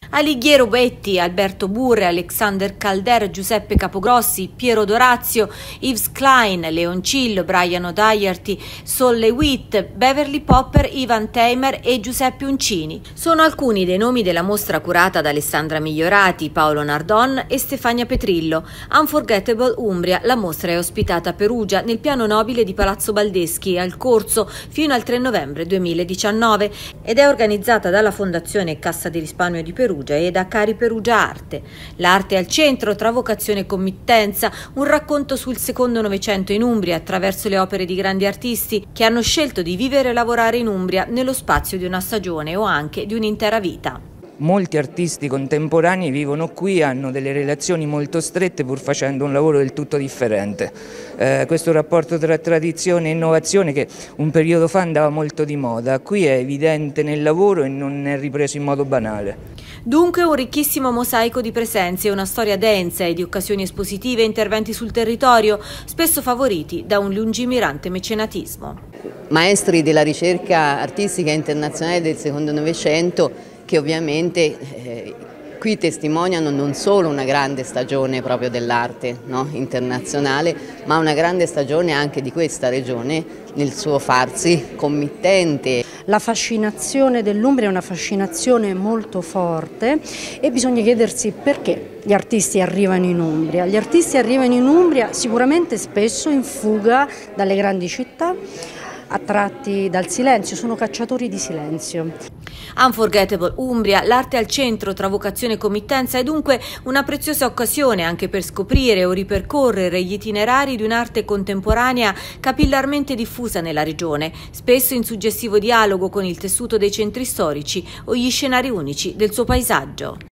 Alighiero Betti, Alberto Burre, Alexander Calder, Giuseppe Capogrossi, Piero Dorazio, Yves Klein, Leoncillo, Brian O'Doherty, Sol Lewitt, Beverly Popper, Ivan Teimer e Giuseppe Uncini. Sono alcuni dei nomi della mostra curata da Alessandra Migliorati, Paolo Nardon e Stefania Petrillo. Unforgettable Umbria, la mostra è ospitata a Perugia nel piano nobile di Palazzo Baldeschi al Corso fino al 3 novembre 2019 ed è organizzata dalla Fondazione Cassa di Risparmio di Perugia e da Cari Perugia Arte. L'arte al centro tra vocazione e committenza, un racconto sul secondo Novecento in Umbria attraverso le opere di grandi artisti che hanno scelto di vivere e lavorare in Umbria nello spazio di una stagione o anche di un'intera vita. Molti artisti contemporanei vivono qui, hanno delle relazioni molto strette pur facendo un lavoro del tutto differente. Questo rapporto tra tradizione e innovazione che un periodo fa andava molto di moda, qui è evidente nel lavoro e non è ripreso in modo banale. Dunque un ricchissimo mosaico di presenze, una storia densa e di occasioni espositive e interventi sul territorio, spesso favoriti da un lungimirante mecenatismo. Maestri della ricerca artistica internazionale del secondo Novecento che ovviamente qui testimoniano non solo una grande stagione proprio dell'arte, no, internazionale, ma una grande stagione anche di questa regione nel suo farsi committente. La fascinazione dell'Umbria è una fascinazione molto forte e bisogna chiedersi perché gli artisti arrivano in Umbria. Gli artisti arrivano in Umbria sicuramente spesso in fuga dalle grandi città, attratti dal silenzio, sono cacciatori di silenzio. Unforgettable Umbria, l'arte al centro tra vocazione e committenza è dunque una preziosa occasione anche per scoprire o ripercorrere gli itinerari di un'arte contemporanea capillarmente diffusa nella regione, spesso in suggestivo dialogo con il tessuto dei centri storici o gli scenari unici del suo paesaggio.